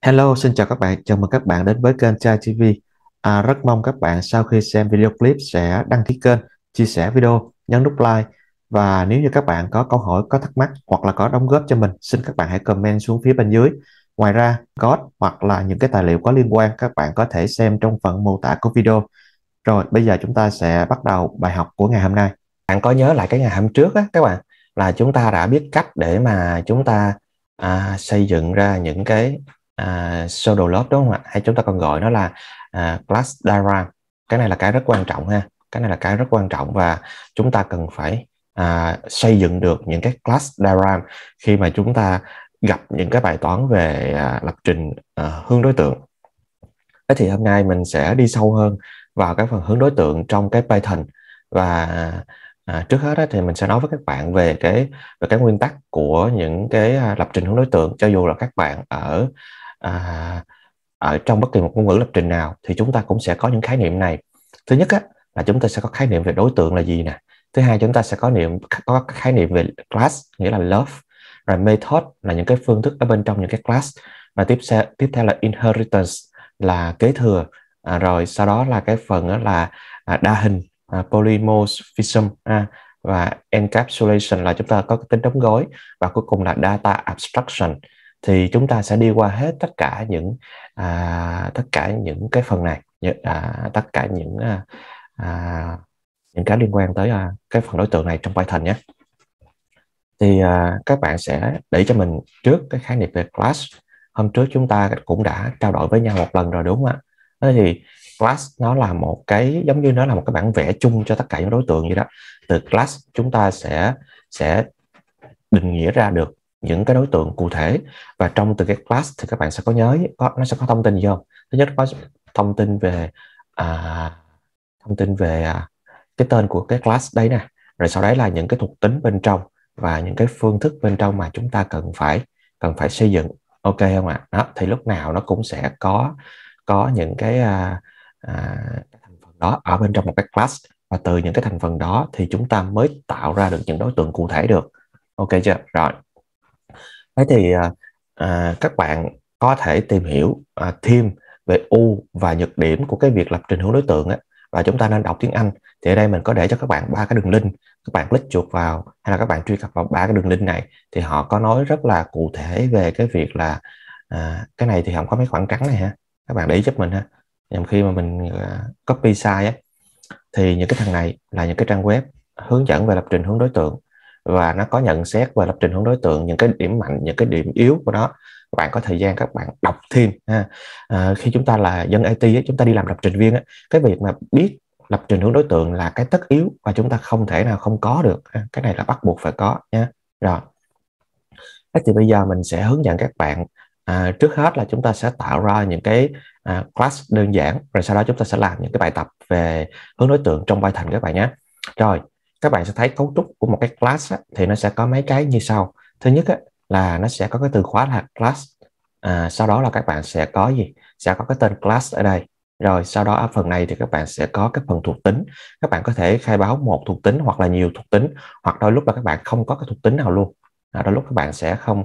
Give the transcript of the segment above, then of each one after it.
Hello, xin chào các bạn. Chào mừng các bạn đến với kênh Chai TV. Rất mong các bạn sau khi xem video clip sẽ đăng ký kênh, chia sẻ video, nhấn nút like. Và nếu như các bạn có câu hỏi, có thắc mắc hoặc là có đóng góp cho mình, xin các bạn hãy comment xuống phía bên dưới. Ngoài ra, code hoặc là những cái tài liệu có liên quan các bạn có thể xem trong phần mô tả của video. Rồi, bây giờ chúng ta sẽ bắt đầu bài học của ngày hôm nay. Bạn có nhớ lại cái ngày hôm trước á các bạn, là chúng ta đã biết cách để mà chúng ta xây dựng ra những cái pseudo lớp, đúng không ạ? Hay chúng ta còn gọi nó là class diagram. Cái này là cái rất quan trọng ha. Cái này là cái rất quan trọng và chúng ta cần phải xây dựng được những cái class diagram khi mà chúng ta gặp những cái bài toán về lập trình hướng đối tượng. Thế thì hôm nay mình sẽ đi sâu hơn vào cái phần hướng đối tượng trong cái Python. Và trước hết á, thì mình sẽ nói với các bạn về cái nguyên tắc của những cái lập trình hướng đối tượng. Cho dù là các bạn à, ở trong bất kỳ một ngôn ngữ lập trình nào thì chúng ta cũng sẽ có những khái niệm này. Thứ nhất á, là chúng ta sẽ có khái niệm về đối tượng là gì nè. Thứ hai, chúng ta sẽ có khái niệm về class, nghĩa là lớp. Rồi method là những cái phương thức ở bên trong những cái class. Và tiếp theo là inheritance là kế thừa. Rồi sau đó là cái phần đó là đa hình, polymorphism, và encapsulation là chúng ta có cái tính đóng gói, và cuối cùng là data abstraction. Thì chúng ta sẽ đi qua hết tất cả những cái phần này, tất cả những cái liên quan tới cái phần đối tượng này trong Python nhé. Thì các bạn sẽ để cho mình trước cái khái niệm về class. Hôm trước chúng ta cũng đã trao đổi với nhau một lần rồi, đúng không ạ? Thế thì class nó là một cái, giống như nó là một cái bản vẽ chung cho tất cả những đối tượng vậy đó. Từ class chúng ta sẽ định nghĩa ra được những cái đối tượng cụ thể, và trong từ cái class thì các bạn sẽ nó sẽ có thông tin gì không? Thứ nhất có thông tin về à, cái tên của cái class đấy nè, rồi sau đấy là những cái thuộc tính bên trong và những cái phương thức bên trong mà chúng ta cần phải xây dựng. Ok không ạ? Đó thì lúc nào nó cũng sẽ có những cái thành phần đó ở bên trong một cái class, và từ những cái thành phần đó thì chúng ta mới tạo ra được những đối tượng cụ thể được. Ok chưa? Rồi. Thế thì các bạn có thể tìm hiểu thêm về ưu và nhược điểm của cái việc lập trình hướng đối tượng á, và chúng ta nên đọc tiếng Anh. Thì ở đây mình có để cho các bạn ba cái đường link, các bạn click chuột vào hay là các bạn truy cập vào ba cái đường link này, thì họ có nói rất là cụ thể về cái việc là cái này thì không có mấy khoảng trắng này ha, các bạn để ý giúp mình ha. Nhằm khi mà mình copy sai á, thì những cái thằng này là những cái trang web hướng dẫn về lập trình hướng đối tượng, và nó có nhận xét về lập trình hướng đối tượng, những cái điểm mạnh, những cái điểm yếu của nó. Các bạn có thời gian các bạn đọc thêm ha. Khi chúng ta là dân IT, chúng ta đi làm lập trình viên, cái việc mà biết lập trình hướng đối tượng là cái tất yếu và chúng ta không thể nào không có được. Cái này là bắt buộc phải có nha. Rồi, thế thì bây giờ mình sẽ hướng dẫn các bạn. Trước hết là chúng ta sẽ tạo ra những cái class đơn giản, rồi sau đó chúng ta sẽ làm những cái bài tập về hướng đối tượng trong Python các bạn nhé. Rồi, các bạn sẽ thấy cấu trúc của một cái class thì nó sẽ có mấy cái như sau. Thứ nhất là nó sẽ có cái từ khóa là class. Sau đó là các bạn sẽ có gì? Sẽ có cái tên class ở đây. Rồi sau đó ở phần này thì các bạn sẽ có cái phần thuộc tính. Các bạn có thể khai báo một thuộc tính hoặc là nhiều thuộc tính, hoặc đôi lúc là các bạn không có cái thuộc tính nào luôn. Đôi lúc các bạn sẽ không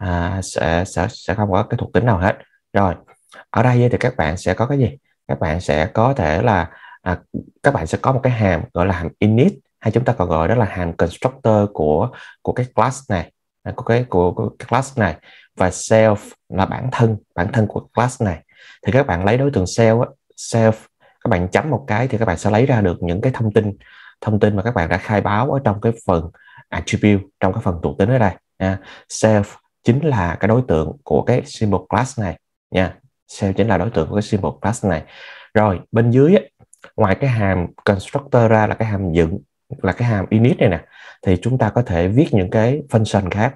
sẽ không có cái thuộc tính nào hết. Rồi ở đây thì các bạn sẽ có cái gì? Các bạn sẽ có thể là các bạn sẽ có một cái hàm gọi là hàm init, hay chúng ta còn gọi đó là hàm constructor của cái class này, của cái class này. Và self là bản thân của class này. Thì các bạn lấy đối tượng self, các bạn chấm một cái thì các bạn sẽ lấy ra được những cái thông tin mà các bạn đã khai báo ở trong cái phần attribute, trong cái phần thuộc tính ở đây. Self chính là cái đối tượng của cái symbol class này nha. Self chính là đối tượng của cái symbol class này. Rồi bên dưới ngoài cái hàm constructor ra là cái hàm dựng, là cái hàm init này nè, thì chúng ta có thể viết những cái function khác.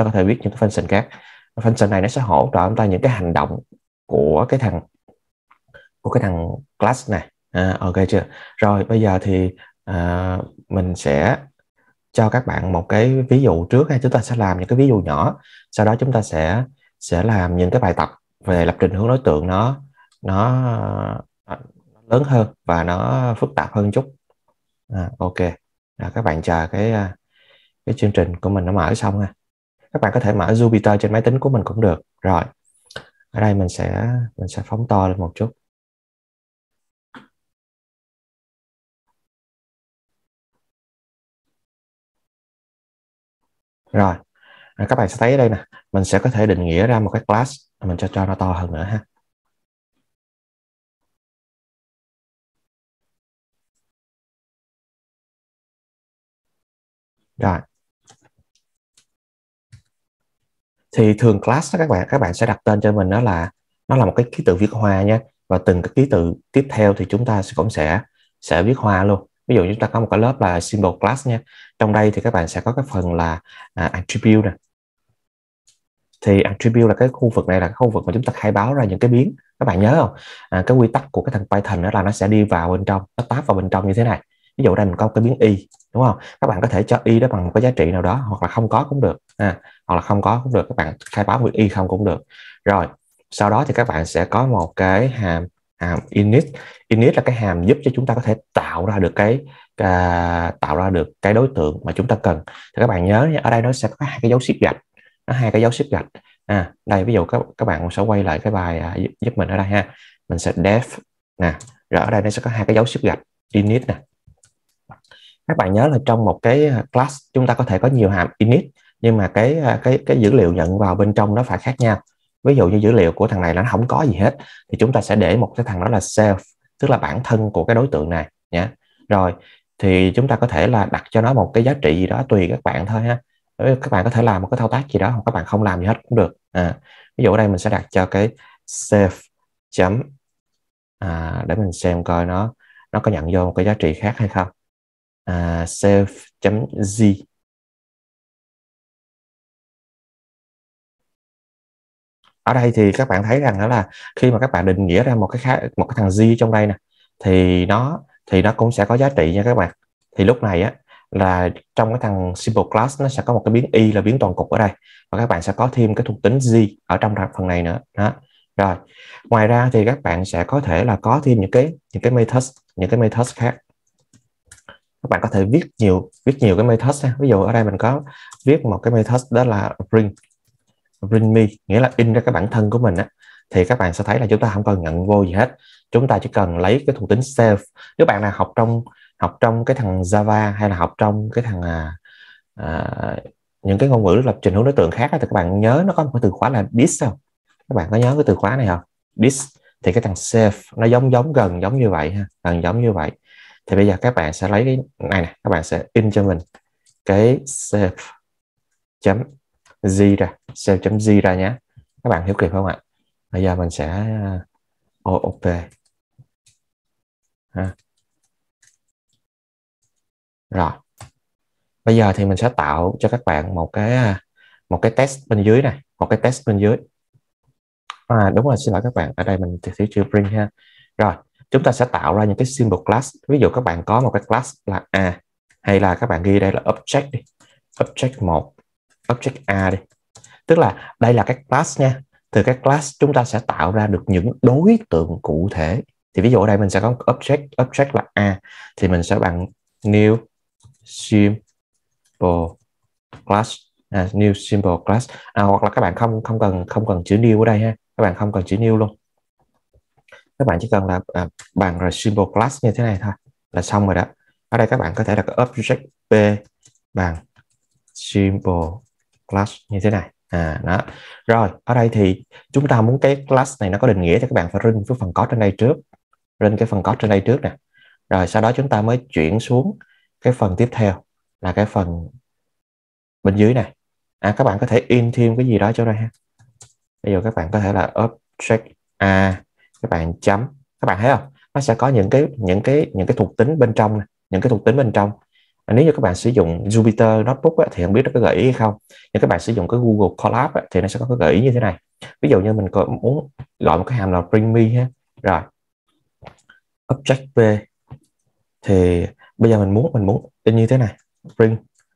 Function này nó sẽ hỗ trợ chúng ta những cái hành động của cái thằng class này. Ok chưa? Rồi bây giờ thì mình sẽ cho các bạn một cái ví dụ trước, hay chúng ta sẽ làm những cái ví dụ nhỏ, sau đó chúng ta sẽ làm những cái bài tập về lập trình hướng đối tượng nó lớn hơn và nó phức tạp hơn chút. Ok. Các bạn chờ cái chương trình của mình nó mở xong ha. Các bạn có thể mở Jupyter trên máy tính của mình cũng được. Rồi Ở đây mình sẽ phóng to lên một chút. Rồi, các bạn sẽ thấy ở đây nè, mình sẽ có thể định nghĩa ra một cái class, mình cho nó to hơn nữa ha. Rồi, thì thường class đó các bạn sẽ đặt tên cho mình, đó là nó là một cái ký tự viết hoa nha, và từng cái ký tự tiếp theo thì chúng ta cũng sẽ viết hoa luôn. Ví dụ chúng ta có một cái lớp là symbol class nha, trong đây thì các bạn sẽ có cái phần là attribute nè. Thì attribute là cái khu vực này, là cái khu vực mà chúng ta khai báo ra những cái biến. Các bạn nhớ không, cái quy tắc của cái thằng Python đó là nó sẽ đi vào bên trong, nó táp vào bên trong như thế này. Ví dụ đây mình có cái biến y, đúng không, các bạn có thể cho y đó bằng một cái giá trị nào đó, hoặc là không có cũng được, hoặc là không có cũng được, các bạn khai báo với y không cũng được. Rồi sau đó thì các bạn sẽ có một cái hàm init. Init là cái hàm giúp cho chúng ta có thể tạo ra được cái đối tượng mà chúng ta cần. Thì các bạn nhớ ở đây nó sẽ có hai cái dấu xếp gạch, đây ví dụ các bạn sẽ quay lại cái bài giúp mình ở đây ha, mình sẽ def nè, rồi ở đây nó sẽ có hai cái dấu xếp gạch init nè. Các bạn nhớ là trong một cái class chúng ta có thể có nhiều hàm init, nhưng mà cái dữ liệu nhận vào bên trong nó phải khác nhau. Ví dụ như dữ liệu của thằng này nó không có gì hết thì chúng ta sẽ để một cái thằng đó là self, tức là bản thân của cái đối tượng này nhé. Rồi thì chúng ta có thể là đặt cho nó một cái giá trị gì đó tùy các bạn thôi ha. Các bạn có thể làm một cái thao tác gì đó, hoặc các bạn không làm gì hết cũng được. Ví dụ ở đây mình sẽ đặt cho cái self chấm để mình xem coi nó có nhận vô một cái giá trị khác hay không. Self.g. Ở đây thì các bạn thấy rằng đó là khi mà các bạn định nghĩa ra một cái thằng g trong đây nè, thì nó cũng sẽ có giá trị nha các bạn. Thì lúc này á, là trong cái thằng simple class nó sẽ có một cái biến y là biến toàn cục ở đây, và các bạn sẽ có thêm cái thuộc tính g ở trong phần này nữa đó. Rồi ngoài ra thì các bạn sẽ có thể là có thêm những cái methods khác. Các bạn có thể viết nhiều cái method ha. Ví dụ ở đây mình có viết một cái method đó là bring me, nghĩa là in ra cái bản thân của mình á. Thì các bạn sẽ thấy là chúng ta không cần nhận vô gì hết, chúng ta chỉ cần lấy cái thuộc tính self. Nếu bạn nào học trong cái thằng Java, hay là học trong cái thằng à, những cái ngôn ngữ lập trình hướng đối tượng khác á, thì các bạn nhớ nó có một cái từ khóa là this không? Các bạn có nhớ cái từ khóa này không? This. Thì cái thằng self nó gần giống như vậy ha, gần giống như vậy. Thì bây giờ các bạn sẽ lấy cái này nè, các bạn sẽ in cho mình cái self chấm g ra, self chấm g ra nhé. Các bạn hiểu kịp không ạ? Bây giờ mình sẽ OOP ha. Rồi bây giờ thì mình sẽ tạo cho các bạn một cái test bên dưới này, một cái test bên dưới. Đúng rồi, xin lỗi các bạn, ở đây mình thiếu chữ print ha. Rồi chúng ta sẽ tạo ra những cái symbol class. Ví dụ các bạn có một cái class là A, hay là các bạn ghi đây là object đi, object 1, object A đi. Tức là đây là cái class nha. Từ cái class chúng ta sẽ tạo ra được những đối tượng cụ thể. Thì ví dụ ở đây mình sẽ có object là A, thì mình sẽ bằng new symbol class, new symbol class. Hoặc là các bạn không cần chữ new ở đây ha, các bạn không cần chữ new luôn, các bạn chỉ cần là bằng rồi symbol class như thế này thôi là xong rồi đó. Ở đây các bạn có thể là cái object p bằng symbol class như thế này. Đó. Rồi ở đây thì chúng ta muốn cái class này nó có định nghĩa thì các bạn phải run cái phần code trên đây trước, run cái phần code trên đây trước nè. Rồi sau đó chúng ta mới chuyển xuống cái phần tiếp theo là cái phần bên dưới này. Các bạn có thể in thêm cái gì đó cho đây ha. Bây giờ các bạn có thể là object a, các bạn chấm, các bạn thấy không, nó sẽ có những cái thuộc tính bên trong này, những cái thuộc tính bên trong. Nếu như các bạn sử dụng Jupyter Notebook á, thì không biết nó có gợi ý hay không, nhưng các bạn sử dụng cái Google Colab á, thì nó sẽ có cái gợi ý như thế này. Ví dụ như mình muốn gọi một cái hàm là bring me ha. Rồi object p, thì bây giờ mình muốn in như thế này, bring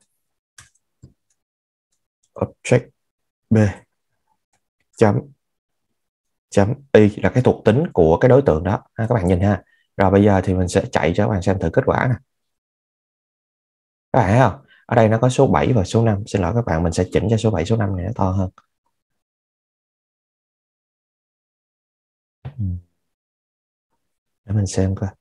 object b chấm chấm y là cái thuộc tính của cái đối tượng đó các bạn nhìn ha. Rồi bây giờ thì mình sẽ chạy cho các bạn xem thử kết quả nè. Các bạn thấy không, ở đây nó có số 7 và số 5. Xin lỗi các bạn, mình sẽ chỉnh cho số 7 số 5 này nó to hơn. để mình xem coi.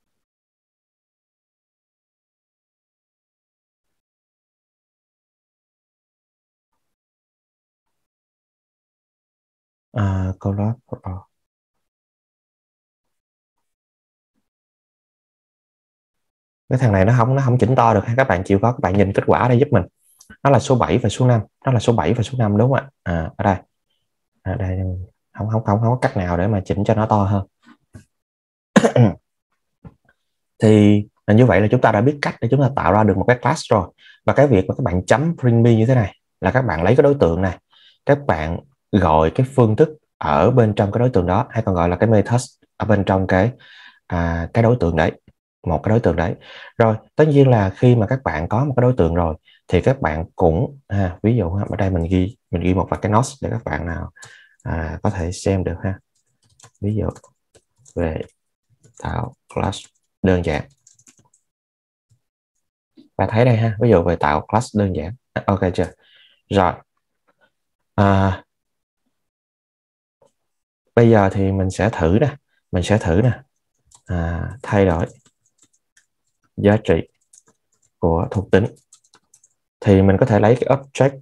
Collab. Cái thằng này nó không chỉnh to được, các bạn chịu khó các bạn nhìn kết quả đây giúp mình. Nó là số 7 và số 5, nó là số 7 và số 5 đúng không ạ? Ở đây, đây, không có cách nào để mà chỉnh cho nó to hơn. Thì như vậy là chúng ta đã biết cách để chúng ta tạo ra được một cái class rồi. Và cái việc mà các bạn chấm bring me như thế này là các bạn lấy cái đối tượng này, các bạn gọi cái phương thức ở bên trong cái đối tượng đó, hay còn gọi là cái method ở bên trong cái đối tượng đấy, một cái đối tượng đấy. Rồi tất nhiên là khi mà các bạn có một cái đối tượng rồi thì các bạn cũng ví dụ ở đây mình ghi một vài cái notes để các bạn nào có thể xem được ha. Ví dụ về tạo class đơn giản, bạn thấy đây ha, ví dụ về tạo class đơn giản. Ok chưa? Rồi bây giờ thì mình sẽ thử nè, thay đổi giá trị của thuộc tính. Thì mình có thể lấy cái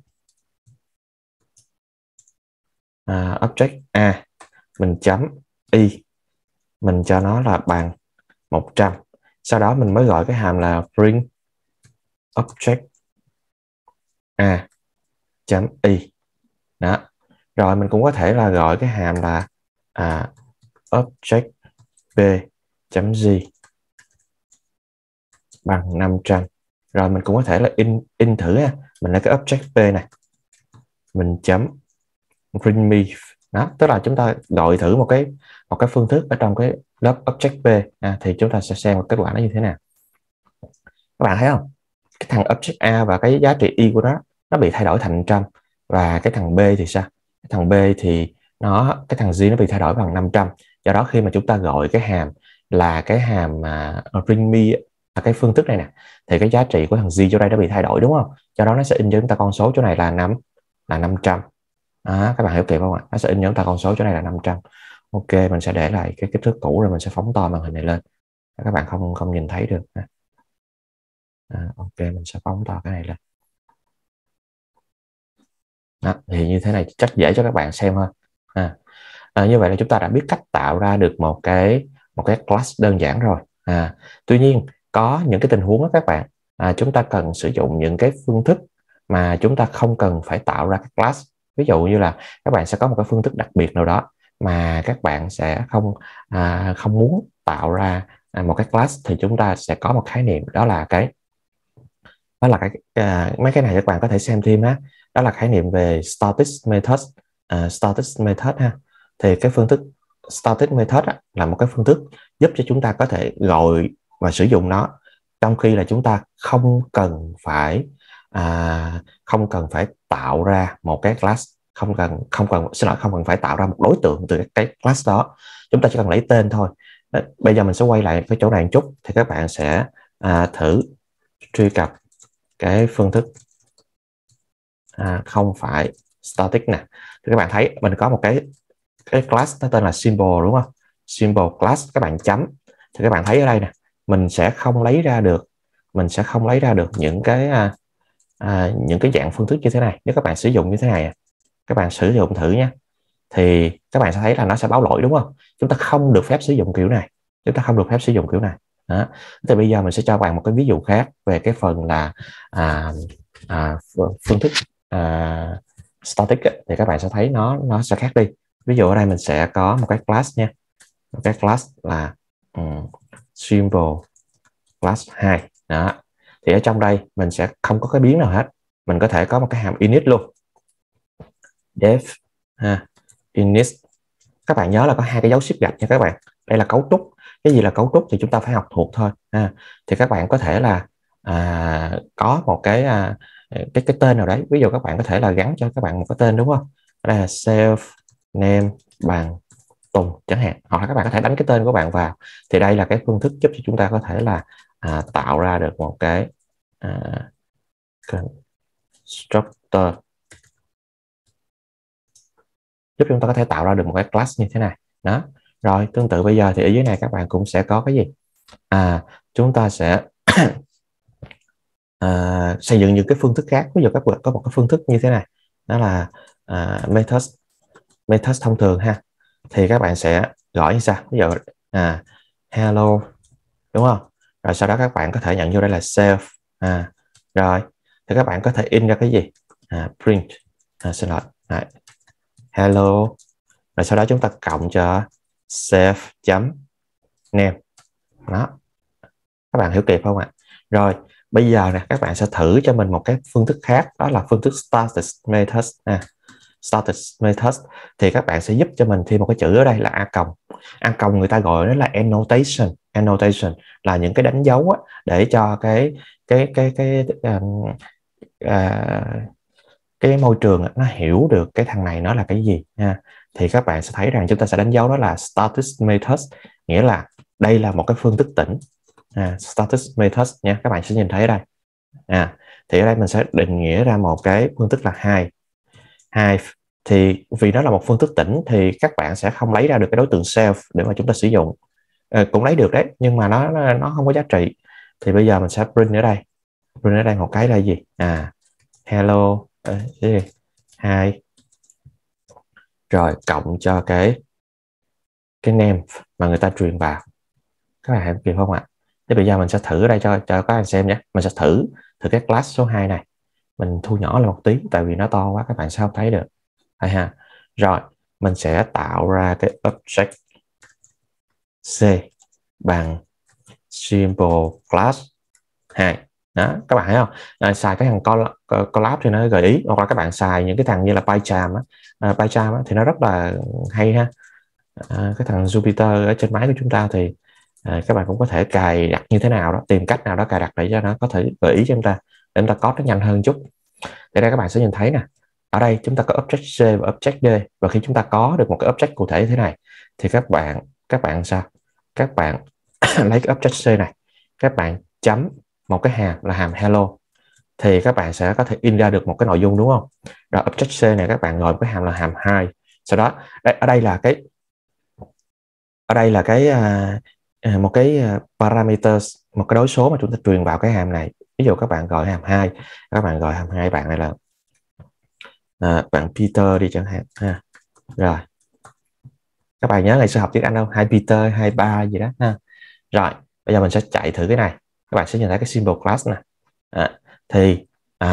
object A, mình chấm y, mình cho nó là bằng 100. Sau đó mình mới gọi cái hàm là bring object A chấm y đó. Rồi mình cũng có thể là gọi cái hàm là object B chấm g bằng 500. Rồi mình cũng có thể là in thử ha. Mình lấy cái object B này, mình chấm bring me đó, tức là chúng ta gọi thử một cái phương thức ở trong cái lớp object B thì chúng ta sẽ xem kết quả nó như thế nào. Các bạn thấy không, cái thằng object A và cái giá trị y của nó bị thay đổi thành 100. Và cái thằng B thì sao? Cái thằng B thì cái thằng G nó bị thay đổi bằng 500. Do đó khi mà chúng ta gọi cái hàm là cái hàm bring me là cái phương thức này nè, thì cái giá trị của thằng G chỗ đây nó bị thay đổi đúng không? Do đó nó sẽ in cho chúng ta con số chỗ này là 500. Các bạn hiểu kịp không ạ? Nó sẽ in cho chúng ta con số chỗ này là 500. Ok, mình sẽ để lại cái kích thước cũ rồi mình sẽ phóng to màn hình này lên. Các bạn không nhìn thấy được. Ok, mình sẽ phóng to cái này lên. Thì như thế này chắc dễ cho các bạn xem hơn. Như vậy là chúng ta đã biết cách tạo ra được một cái class đơn giản rồi. Tuy nhiên có những cái tình huống đó các bạn, chúng ta cần sử dụng những cái phương thức mà chúng ta không cần phải tạo ra cái class. Ví dụ như là các bạn sẽ có một cái phương thức đặc biệt nào đó mà các bạn sẽ không muốn tạo ra một cái class, thì chúng ta sẽ có một khái niệm, đó là mấy cái này các bạn có thể xem thêm đó là khái niệm về static method. Static method ha, thì cái phương thức static method là một cái phương thức giúp cho chúng ta có thể gọi và sử dụng nó trong khi là chúng ta không cần phải tạo ra một cái class, không cần phải tạo ra một đối tượng từ cái class đó. Chúng ta chỉ cần lấy tên thôi. Bây giờ mình sẽ quay lại cái chỗ này một chút, thì các bạn sẽ thử truy cập cái phương thức không phải static nè. Thì các bạn thấy mình có một cái class nó tên là symbol đúng không? Symbol class, các bạn chấm. Thì các bạn thấy ở đây nè, mình sẽ không lấy ra được những cái dạng phương thức như thế này. Nếu các bạn sử dụng như thế này, các bạn sử dụng thử nhé, thì các bạn sẽ thấy là nó sẽ báo lỗi đúng không? Chúng ta không được phép sử dụng kiểu này. Đó. Thì bây giờ mình sẽ cho bạn một cái ví dụ khác về cái phần là phương thức static thì các bạn sẽ thấy nó sẽ khác đi. Ví dụ ở đây mình sẽ có một cái class nha, một cái class là symbol class 2 đó. Thì ở trong đây mình sẽ không có cái biến nào hết, mình có thể có một cái hàm init luôn, def init. Các bạn nhớ là có hai cái dấu ship gạch nha các bạn. Đây là cấu trúc, cái gì là cấu trúc thì chúng ta phải học thuộc thôi. Thì các bạn có thể là có một cái tên nào đấy. Ví dụ các bạn có thể là gắn cho các bạn một cái tên đúng không? Đây là self name bằng Tùng chẳng hạn, hoặc là các bạn có thể đánh cái tên của bạn vào. Thì đây là cái phương thức giúp cho chúng ta có thể là tạo ra được một cái constructor, giúp chúng ta có thể tạo ra được một cái class như thế này đó. Rồi tương tự bây giờ thì ở dưới này các bạn cũng sẽ có cái gì? Chúng ta sẽ xây dựng những cái phương thức khác. Ví dụ các bạn có một cái phương thức như thế này, đó là method thông thường ha, thì các bạn sẽ gọi như sao? Ví dụ hello, đúng không? Rồi sau đó các bạn có thể nhận vô đây là self. Rồi thì các bạn có thể in ra cái gì? Print, xin lỗi, hello. Rồi sau đó chúng ta cộng cho self chấm name. Đó, các bạn hiểu kịp không ạ? Rồi bây giờ nè, các bạn sẽ thử cho mình một cái phương thức khác, đó là phương thức static method. Static method thì các bạn sẽ giúp cho mình thêm một cái chữ ở đây là a còng. A còng người ta gọi nó là annotation. Annotation là những cái đánh dấu để cho cái môi trường nó hiểu được cái thằng này nó là cái gì nha. Thì các bạn sẽ thấy rằng chúng ta sẽ đánh dấu đó là static method, nghĩa là đây là một cái phương thức tĩnh. Static method nha, các bạn sẽ nhìn thấy ở đây. Thì ở đây mình sẽ định nghĩa ra một cái phương thức là Hive. Thì vì nó là một phương thức tĩnh thì các bạn sẽ không lấy ra được cái đối tượng self để mà chúng ta sử dụng. Cũng lấy được đấy, nhưng mà nó không có giá trị. Thì bây giờ mình sẽ print ở đây. Print ở đây một cái là gì? Hello, hi. Rồi cộng cho cái name mà người ta truyền vào. Các bạn hiểu kịp không ạ? Thế bây giờ mình sẽ thử ở đây cho các bạn xem nhé. Mình sẽ thử cái class số 2 này. Mình thu nhỏ lại một tí tại vì nó to quá các bạn sẽ không thấy được. Rồi mình sẽ tạo ra cái object C bằng simple class 2. Đó, các bạn thấy không? Xài cái thằng collab thì nó gợi ý, hoặc là các bạn xài những cái thằng như là PyCharm thì nó rất là hay ha. Cái thằng Jupyter ở trên máy của chúng ta thì các bạn cũng có thể cài đặt như thế nào đó, tìm cách nào đó cài đặt để cho nó có thể gợi ý cho chúng ta để chúng ta code nó nhanh hơn chút. Để đây các bạn sẽ nhìn thấy nè, ở đây chúng ta có object C và object D, và khi chúng ta có được một cái object cụ thể như thế này thì các bạn sao? Các bạn lấy cái object C này, các bạn chấm một cái hàm là hàm hello, thì các bạn sẽ có thể in ra được một cái nội dung, đúng không? Rồi object C này các bạn gọi cái hàm là hàm 2. Sau đó ở đây là một cái parameters, một cái đối số mà chúng ta truyền vào cái hàm này. Ví dụ các bạn gọi hàm 2, các bạn gọi hàm 2 bạn này là bạn Peter đi chẳng hạn ha. Rồi các bạn nhớ ngày xưa học tiếng Anh không? Hai Peter, hai ba gì đó ha. Rồi bây giờ mình sẽ chạy thử cái này, các bạn sẽ nhìn thấy cái symbol class này. Thì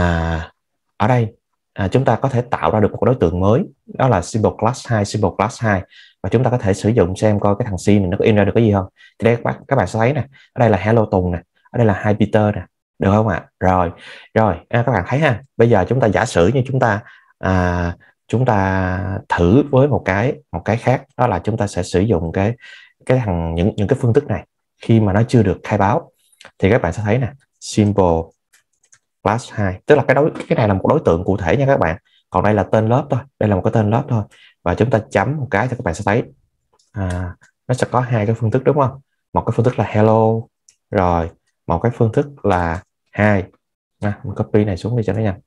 ở đây chúng ta có thể tạo ra được một đối tượng mới, đó là symbol class 2, và chúng ta có thể sử dụng xem coi cái thằng C này nó có in ra được cái gì không. Thì đây các bạn sẽ thấy nè, ở đây là hello Tùng nè, ở đây là hi Peter nè, được không ạ? Rồi các bạn thấy ha. Bây giờ chúng ta giả sử như chúng ta thử với một cái khác, đó là chúng ta sẽ sử dụng những cái phương thức này khi mà nó chưa được khai báo. Thì các bạn sẽ thấy nè, symbol class 2, tức là cái này là một đối tượng cụ thể nha các bạn, còn đây là tên lớp thôi, đây là một cái tên lớp thôi, và chúng ta chấm một cái thì các bạn sẽ thấy nó sẽ có hai cái phương thức, đúng không? Một cái phương thức là hello, rồi một cái phương thức là hi. Mình copy này xuống đi cho nó nhanh.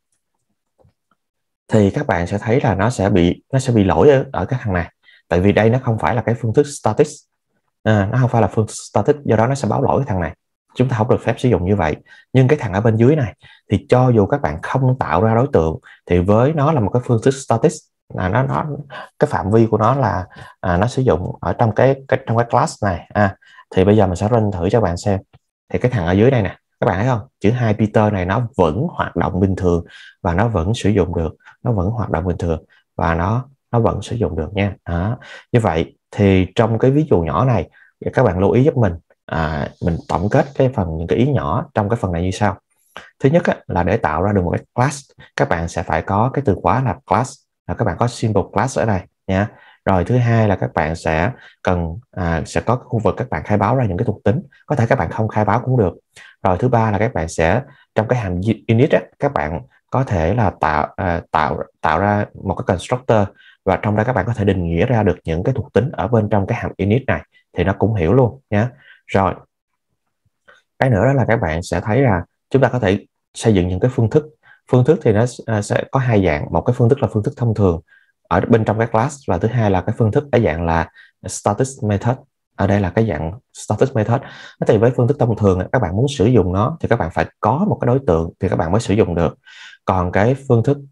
Thì các bạn sẽ thấy là nó sẽ bị lỗi ở cái thằng này, tại vì đây nó không phải là cái phương thức static, nó không phải là phương thức static, do đó nó sẽ báo lỗi cái thằng này, chúng ta không được phép sử dụng như vậy. Nhưng cái thằng ở bên dưới này thì cho dù các bạn không tạo ra đối tượng thì với nó là một cái phương thức static, nó cái phạm vi của nó là nó sử dụng ở trong cái class này. Thì bây giờ mình sẽ run thử cho các bạn xem. Thì cái thằng ở dưới đây nè, các bạn thấy không, chữ hai Peter này nó vẫn hoạt động bình thường và nó vẫn sử dụng được, nó vẫn hoạt động bình thường và nó vẫn sử dụng được nha. Như vậy thì trong cái ví dụ nhỏ này các bạn lưu ý giúp mình tổng kết những cái ý nhỏ trong cái phần này như sau. Thứ nhất là để tạo ra được một cái class, các bạn sẽ phải có cái từ khóa là class, là các bạn có symbol class ở đây nha. Rồi thứ hai là các bạn sẽ sẽ có cái khu vực các bạn khai báo ra những cái thuộc tính, có thể các bạn không khai báo cũng được. Rồi thứ ba là các bạn sẽ trong cái hàm init các bạn có thể là tạo ra một cái constructor, và trong đó các bạn có thể định nghĩa ra được những cái thuộc tính ở bên trong cái hàm init này, thì nó cũng hiểu luôn nhé. Rồi cái nữa đó là các bạn sẽ thấy là chúng ta có thể xây dựng những cái phương thức thì nó sẽ có hai dạng. Một cái phương thức là phương thức thông thường, ở bên trong cái class, và thứ hai là cái phương thức cái dạng là static method. Ở đây là cái dạng static method. Thì với phương thức thông thường các bạn muốn sử dụng nó thì các bạn phải có một cái đối tượng thì các bạn mới sử dụng được. Còn cái phương thức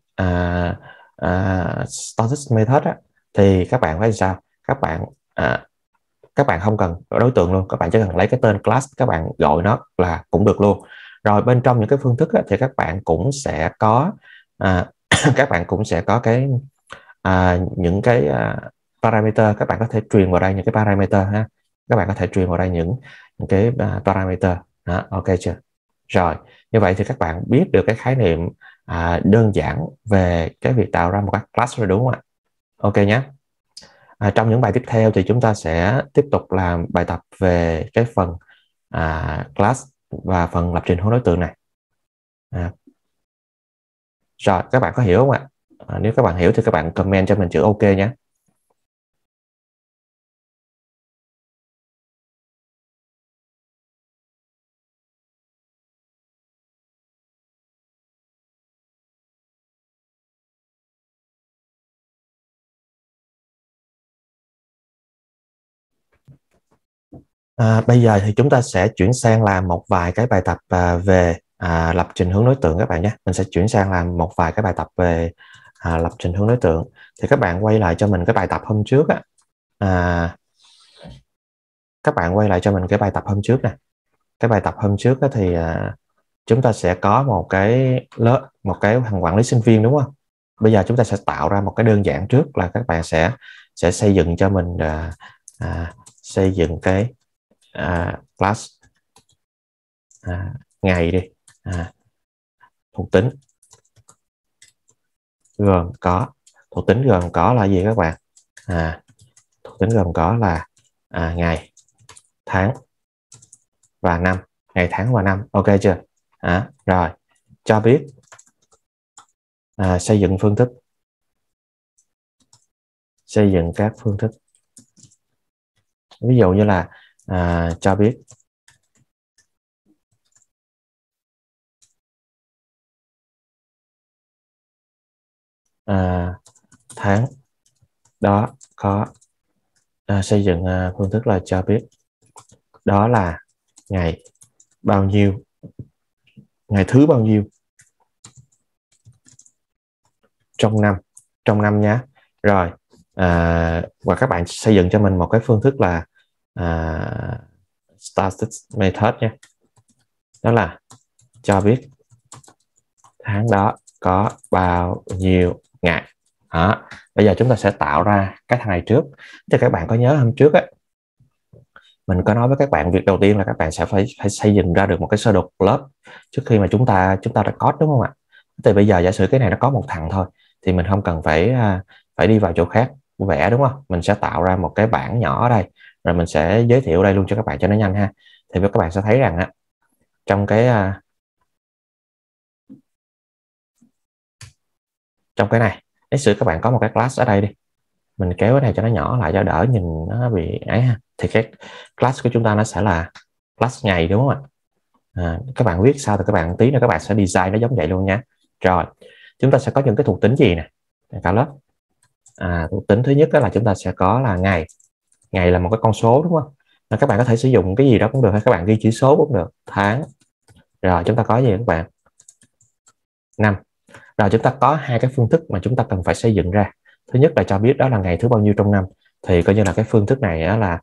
static method thì các bạn phải sao, các bạn không cần có đối tượng luôn, các bạn chỉ cần lấy cái tên class các bạn gọi nó là cũng được luôn. Rồi bên trong những cái phương thức thì các bạn cũng sẽ có các bạn cũng sẽ có cái những cái parameter, các bạn có thể truyền vào đây những cái parameter ha, các bạn có thể truyền vào đây những cái parameter đó, ok chưa? Rồi như vậy thì các bạn biết được cái khái niệm đơn giản về cái việc tạo ra một cái class rồi đúng không ạ? Ok nhé. Trong những bài tiếp theo thì chúng ta sẽ tiếp tục làm bài tập về cái phần class và phần lập trình hướng đối tượng này. Rồi các bạn có hiểu không ạ? Nếu các bạn hiểu thì các bạn comment cho mình chữ ok nhé. Bây giờ thì chúng ta sẽ chuyển sang làm một vài cái bài tập về lập trình hướng đối tượng các bạn nhé. Mình sẽ chuyển sang làm một vài cái bài tập về lập trình hướng đối tượng. Thì các bạn quay lại cho mình cái bài tập hôm trước á. Các bạn quay lại cho mình cái bài tập hôm trước nè. Cái bài tập hôm trước thì chúng ta sẽ có một cái lớp, một cái thằng quản lý sinh viên đúng không? Bây giờ chúng ta sẽ tạo ra một cái đơn giản trước là các bạn sẽ xây dựng cho mình xây dựng cái class ngày đi, thuộc tính gồm có, thuộc tính gồm có là gì các bạn? Thuộc tính gồm có là ngày, tháng và năm, ngày tháng và năm, ok chưa? Rồi cho biết xây dựng phương thức, xây dựng các phương thức, ví dụ như là cho biết tháng đó có xây dựng phương thức là cho biết đó là ngày bao nhiêu, ngày thứ bao nhiêu trong năm nhé. Rồi và các bạn xây dựng cho mình một cái phương thức là static method nhé, đó là cho biết tháng đó có bao nhiêu ngày. Đó. Bây giờ chúng ta sẽ tạo ra cái thằng này trước. Thì các bạn có nhớ hôm trước á, mình có nói với các bạn việc đầu tiên là các bạn sẽ phải xây dựng ra được một cái sơ đồ lớp trước khi mà chúng ta đã code đúng không ạ? Thì bây giờ giả sử cái này nó có một thằng thôi thì mình không cần phải đi vào chỗ khác vẽ đúng không? Mình sẽ tạo ra một cái bảng nhỏ ở đây rồi mình sẽ giới thiệu đây luôn cho các bạn cho nó nhanh ha. Thì các bạn sẽ thấy rằng á, trong cái này, giả sử các bạn có một cái class ở đây đi, mình kéo cái này cho nó nhỏ lại cho đỡ nhìn nó bị ấy ha. Thì cái class của chúng ta nó sẽ là class ngày đúng không ạ? Các bạn viết sao thì các bạn tí nữa các bạn sẽ design nó giống vậy luôn nha. Rồi chúng ta sẽ có những cái thuộc tính gì nè cả lớp. Thuộc tính thứ nhất là chúng ta sẽ có là ngày, ngày là một cái con số đúng không? Các bạn có thể sử dụng cái gì đó cũng được hay các bạn ghi chữ số cũng được, tháng. Rồi chúng ta có gì các bạn? Năm. Rồi chúng ta có hai cái phương thức mà chúng ta cần phải xây dựng ra. Thứ nhất là cho biết đó là ngày thứ bao nhiêu trong năm, thì coi như là cái phương thức này là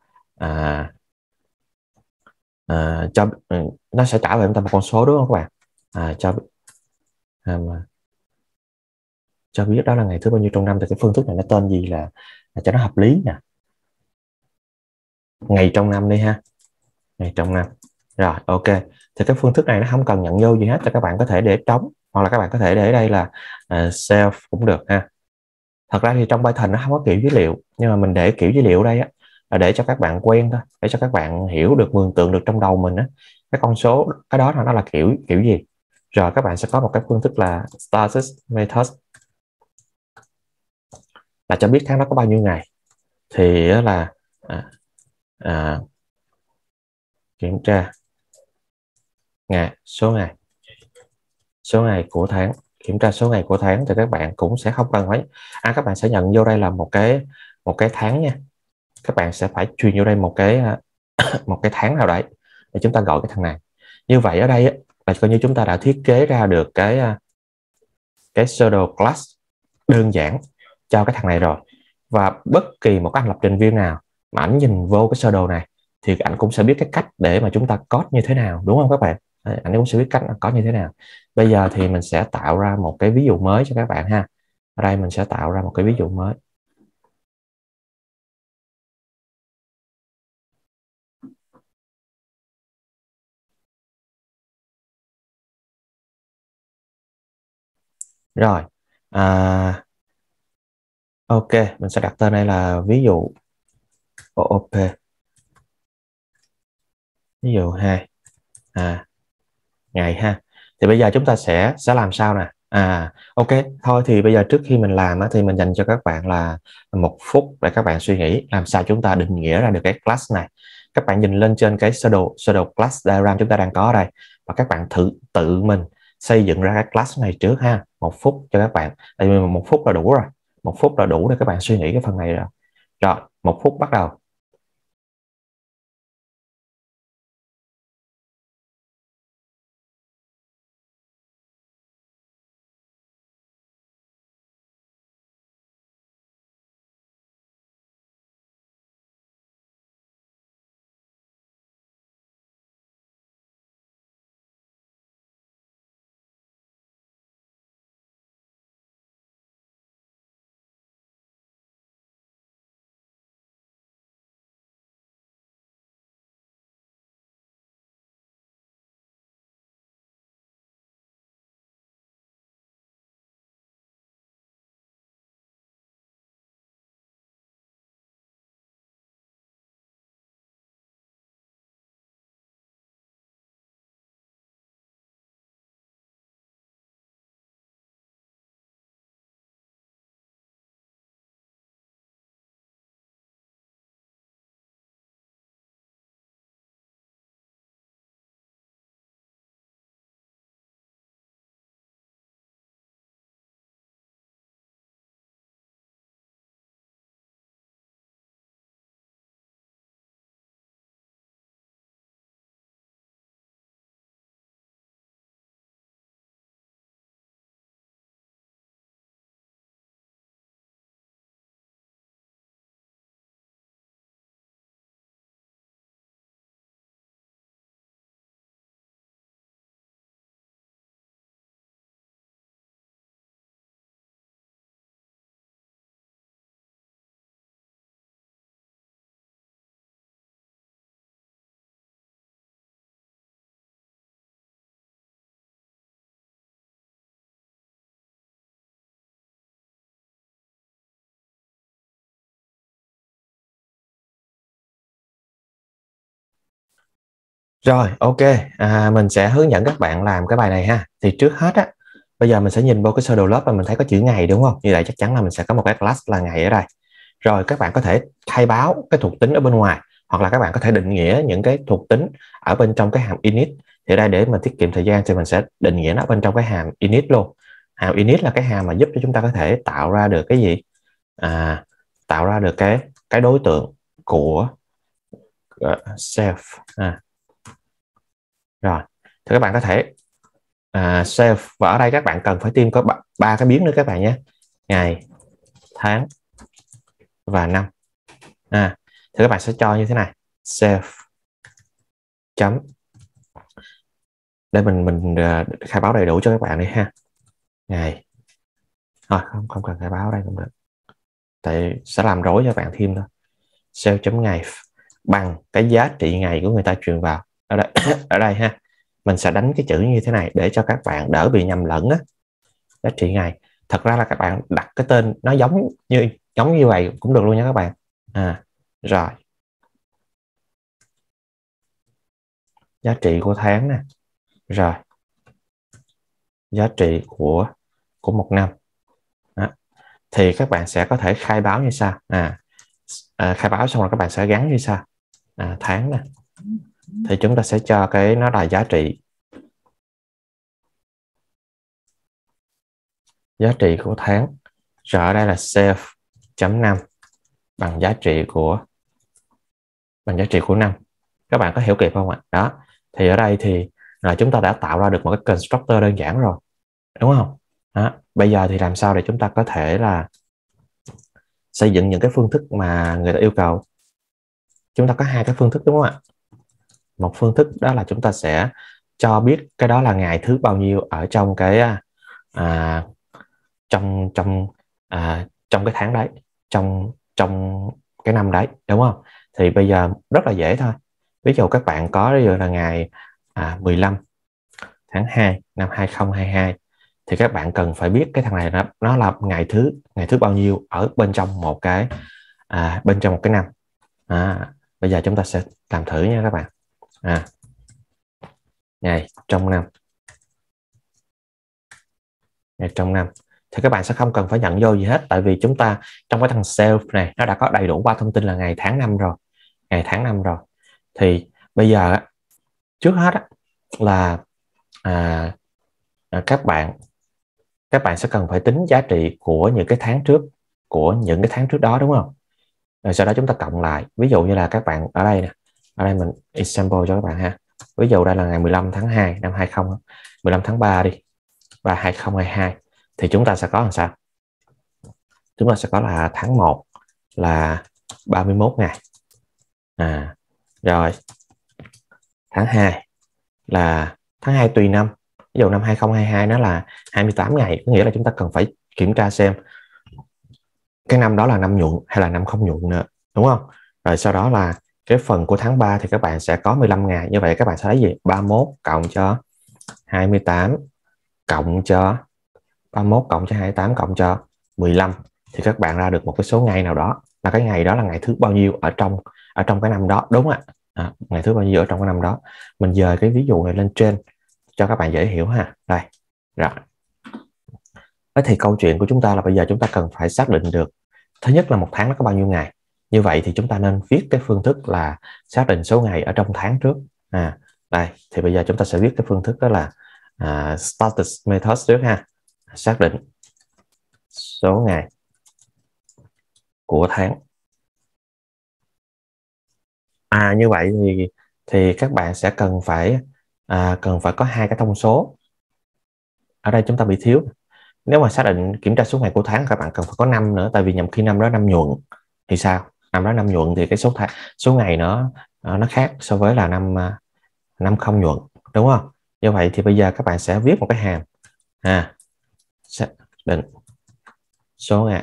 nó sẽ trả về chúng ta một con số đúng không các bạn? Cho biết đó là ngày thứ bao nhiêu trong năm thì cái phương thức này nó tên gì là cho nó hợp lý nè. Ngày trong năm đi ha, ngày trong năm. Rồi ok, thì cái phương thức này nó không cần nhận vô gì hết, cho các bạn có thể để trống hoặc là các bạn có thể để đây là self cũng được ha. Thật ra thì trong Python nó không có kiểu dữ liệu, nhưng mà mình để kiểu dữ liệu đây á là để cho các bạn quen thôi, để cho các bạn hiểu được, mường tượng được trong đầu mình á cái con số cái đó nó là kiểu gì. Rồi các bạn sẽ có một cái phương thức là static method là cho biết tháng nó có bao nhiêu ngày. Thì là kiểm tra ngày, số ngày của tháng. kiểm tra số ngày của tháng thì các bạn cũng sẽ không cần phải các bạn sẽ nhận vô đây là một cái tháng nha. Các bạn sẽ phải truyền vô đây một cái tháng nào đấy để chúng ta gọi cái thằng này. Như vậy ở đây là coi như chúng ta đã thiết kế ra được cái pseudo class đơn giản cho cái thằng này rồi. Và bất kỳ một cái anh lập trình viên nào mà ảnh nhìn vô cái pseudo này thì ảnh cũng sẽ biết cái cách để mà chúng ta code như thế nào, đúng không các bạn? Ảnh cũng sẽ biết cách code như thế nào. Bây giờ thì mình sẽ tạo ra một cái ví dụ mới cho các bạn ha. Ở đây mình sẽ tạo ra một cái ví dụ mới. Rồi, ok, mình sẽ đặt tên đây là ví dụ OOP, ví dụ 2 ngày ha. Thì bây giờ chúng ta sẽ làm sao nè. Ok, thôi thì bây giờ trước khi mình làm thì mình dành cho các bạn là 1 phút để các bạn suy nghĩ làm sao chúng ta định nghĩa ra được cái class này. Các bạn nhìn lên trên cái pseudo class diagram chúng ta đang có ở đây và các bạn thử tự mình xây dựng ra cái class này trước ha. 1 phút cho các bạn, tại vì 1 phút là đủ rồi. 1 phút là đủ để các bạn suy nghĩ cái phần này rồi. Rồi, 1 phút bắt đầu. Rồi, ok, mình sẽ hướng dẫn các bạn làm cái bài này ha. Thì trước hết bây giờ mình sẽ nhìn vô cái sơ đồ lớp và mình thấy có chữ ngày đúng không? Như vậy chắc chắn là mình sẽ có một cái class là ngày ở đây. Rồi các bạn có thể khai báo cái thuộc tính ở bên ngoài, hoặc là các bạn có thể định nghĩa những cái thuộc tính ở bên trong cái hàm init. Thì đây để mà tiết kiệm thời gian thì mình sẽ định nghĩa nó bên trong cái hàm init luôn. Hàm init là cái hàm mà giúp cho chúng ta có thể tạo ra được cái gì? Tạo ra được cái đối tượng của self. Rồi, thì các bạn có thể save, và ở đây các bạn cần phải thêm có 3 cái biến nữa các bạn nhé: ngày, tháng và năm. Thì các bạn sẽ cho như thế này: save chấm, để mình khai báo đầy đủ cho các bạn đi ha. Ngày thôi, không cần khai báo đây cũng được, tại sẽ làm rối cho các bạn thêm thôi. Save chấm ngày bằng cái giá trị ngày của người ta truyền vào ở đây. Ở đây ha, mình sẽ đánh cái chữ như thế này để cho các bạn đỡ bị nhầm lẫn giá trị ngày. Thật ra là các bạn đặt cái tên nó giống như vậy cũng được luôn nha các bạn. Rồi, giá trị của tháng nè, rồi giá trị của 1 năm. Thì các bạn sẽ có thể khai báo như sau. Khai báo xong rồi các bạn sẽ gắn như sau: tháng nè, thì chúng ta sẽ cho nó là giá trị giá trị của tháng. Rồi ở đây là self.5 bằng giá trị của năm. Các bạn có hiểu kịp không ạ? Đó, thì ở đây thì là chúng ta đã tạo ra được một cái constructor đơn giản rồi, đúng không? Đó. Bây giờ thì làm sao để chúng ta có thể là xây dựng những cái phương thức mà người ta yêu cầu? Chúng ta có hai cái phương thức, đúng không ạ? Một phương thức đó là chúng ta sẽ cho biết cái đó là ngày thứ bao nhiêu ở trong cái trong trong trong cái tháng đấy, trong trong cái năm đấy, đúng không? Thì bây giờ rất là dễ thôi. Ví dụ các bạn có ví dụ là ngày 15 tháng 2 năm 2022, thì các bạn cần phải biết cái thằng này nó là ngày thứ bao nhiêu ở bên trong một cái năm. Bây giờ chúng ta sẽ làm thử nha các bạn. Ngày trong năm thì các bạn sẽ không cần phải nhận vô gì hết, tại vì chúng ta trong cái thằng self này nó đã có đầy đủ 3 thông tin là ngày tháng năm rồi. Thì bây giờ trước hết là các bạn sẽ cần phải tính giá trị của những cái tháng trước, đó, đúng không? Rồi sau đó chúng ta cộng lại. Ví dụ như là các bạn ở đây nè, ở đây mình example cho các bạn ha. Ví dụ đây là ngày 15 tháng 2 năm 20, 15 tháng 3 đi, và 2022, thì chúng ta sẽ có làm sao? Chúng ta sẽ có là tháng 1 là 31 ngày. Rồi tháng 2 là tháng 2 tùy năm. Ví dụ năm 2022 nó là 28 ngày, có nghĩa là chúng ta cần phải kiểm tra xem cái năm đó là năm nhuận hay là năm không nhuận nữa, đúng không? Rồi sau đó là cái phần của tháng 3 thì các bạn sẽ có 15 ngày. Như vậy các bạn sẽ lấy gì? 31 cộng cho 28 cộng cho 31 cộng cho 28 cộng cho 15, thì các bạn ra được một cái số ngày nào đó, là cái ngày đó là ngày thứ bao nhiêu ở trong cái năm đó, đúng ạ. Ngày thứ bao nhiêu ở trong cái năm đó. Mình dời cái ví dụ này lên trên cho các bạn dễ hiểu ha. Đây, rồi. Thế thì câu chuyện của chúng ta là bây giờ chúng ta cần phải xác định được, thứ nhất là một tháng nó có bao nhiêu ngày. Như vậy thì chúng ta nên viết cái phương thức là xác định số ngày ở trong tháng trước. Đây, thì bây giờ chúng ta sẽ viết cái phương thức đó là status method trước ha. Xác định số ngày của tháng. Như vậy thì các bạn sẽ cần phải có hai cái thông số. Ở đây chúng ta bị thiếu. Nếu mà xác định kiểm tra số ngày của tháng, các bạn cần phải có năm nữa, tại vì nhằm khi năm đó năm nhuận thì sao? Năm đó năm nhuận thì cái số ngày nó khác so với là năm không nhuận, đúng không? Như vậy thì bây giờ các bạn sẽ viết một cái hàm xác định số ngày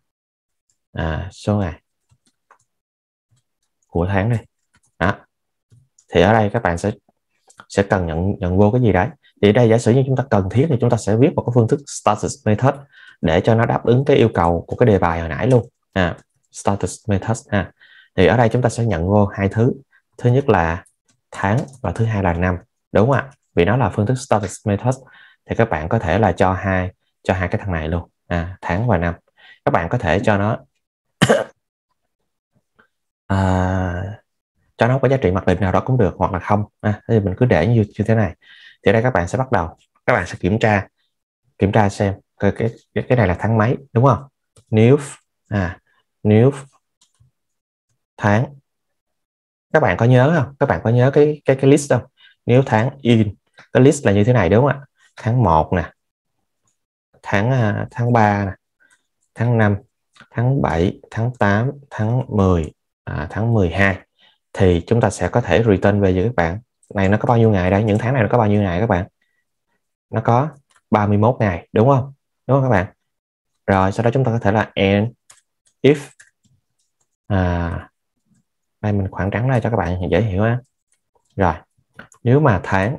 của tháng đây. Đó. Thì ở đây các bạn sẽ cần nhận vô cái gì đấy. Thì ở đây giả sử như chúng ta cần thiết thì chúng ta sẽ viết một cái phương thức status method để cho nó đáp ứng cái yêu cầu của cái đề bài hồi nãy luôn. Status method ha. Thì ở đây chúng ta sẽ nhận vô hai thứ. Thứ nhất là tháng và thứ hai là năm, đúng không ạ? Vì nó là phương thức status method thì các bạn có thể là cho hai cái thằng này luôn, tháng và năm. Các bạn có thể cho nó cho nó có giá trị mặc định nào đó cũng được, hoặc là không. Thì mình cứ để như thế này. Thì ở đây các bạn sẽ bắt đầu, các bạn sẽ kiểm tra xem cái này là tháng mấy, đúng không? Nếu tháng, các bạn có nhớ không? Các bạn có nhớ cái list không? Nếu tháng in, cái list là như thế này, đúng không ạ? Tháng 1 nè, tháng 3 nè, tháng 5, tháng 7, tháng 8, tháng 10, tháng 12. Thì chúng ta sẽ có thể return về cho các bạn. Này nó có bao nhiêu ngày đây? Những tháng này nó có bao nhiêu ngày các bạn? Nó có 31 ngày, đúng không? Đúng không các bạn? Rồi sau đó chúng ta có thể là and if đây mình khoảng trắng đây cho các bạn dễ hiểu á. Rồi, nếu mà tháng